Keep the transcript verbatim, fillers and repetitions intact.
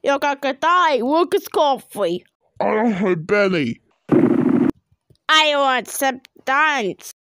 You're gonna die. Wilkins coffee. I don't have belly. I want some dance.